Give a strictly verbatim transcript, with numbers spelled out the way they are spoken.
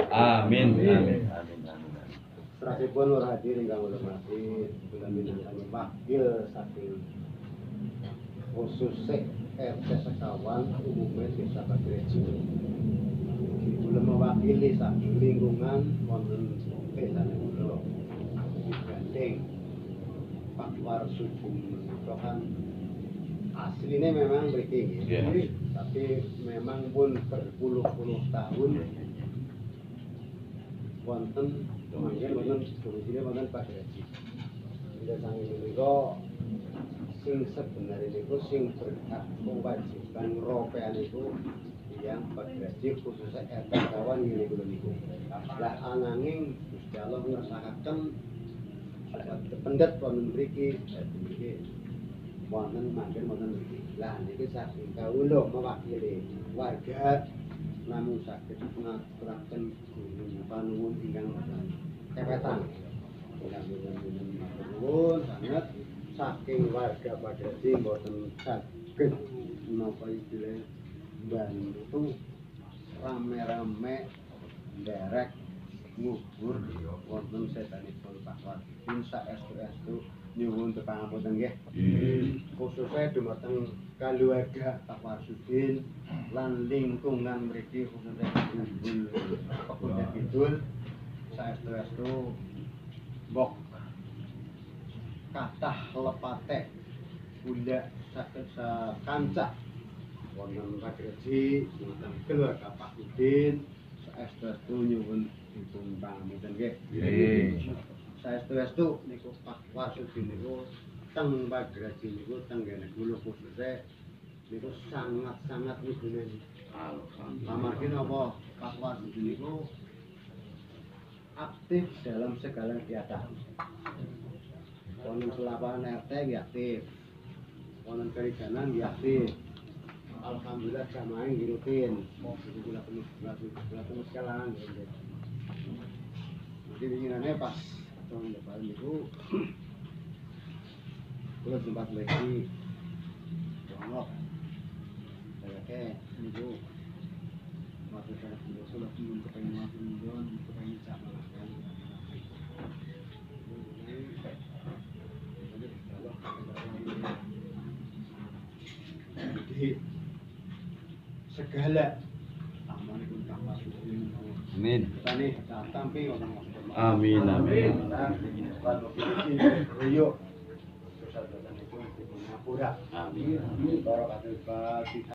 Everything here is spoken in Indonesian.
Amin. Amin. Amin. Amin. Serahipun nur hadir ingkang hormati kula minangkani wakil saking khusus R T sekawan umumnya Desa Bagrejo. Kula mewakili saking lingkungan wonten desa kula digandeng Pak Warsudin menika kan aslinya memang mriki nggih. Yeah. Tapi memang pun berpuluh-puluh tahun wonten manggen wonten domisili wonten Bagrejo. Ila sange menika sing sebenarnya niku sing berhak kewajiban ropean niku yang Bagrejo khususnya R T kawan ngene kula niku. Lah ananging Gusti Allah ngersakaken pendet wonten mriki niki wonten manggen wonten mriki. Lah niki saking kawula mewakili warga namung saged ngaturaken panuwun ingkang kepetan. Ingkang nuwun sanget saking warga Bagrejo mboten saged menapa istilah bantu rame-rame nderek ngubur wonten sedanipun Pak Warsudin saestu-estu nyuwun pangapunten nggih. Khususnya dumateng keluarga Pak Warsudin lan lingkungan mriki khususnya Gundul Pekundet Kidul saestu-estu mbok kathah lepate pundak saged sakancah wonten Bagrejo wonten keluarga Pak Udin saestu-estu nyuwun dipun pangapunten nggih. Nggih. Saestu-estu niku Pak Warsudin niku teng Bagrejo niku tenggene kula khususnya niku sangat-sangat migune. Amargi napa Pak Warsudin niku aktif dalam segala kegiatan. Wonten selapan R T nggih aktif. Wonten periganan nggih aktif. Alhamdulillah jamaah nggih rutin. Jadi kula penuh kula penuh sekalian nggih. Jadi winginane pas tahun depan niku kula sempat lagi dongok. Kayak niku waktu saya kula kula pun kepengin matur nuwun kepengin jamaah kan. Jadi segala amanipun Pak Warsudin. Amin. Tani tampi wonten Amin. Amin. Rio. Terus ada itu di Ngapura. Amin. Barokah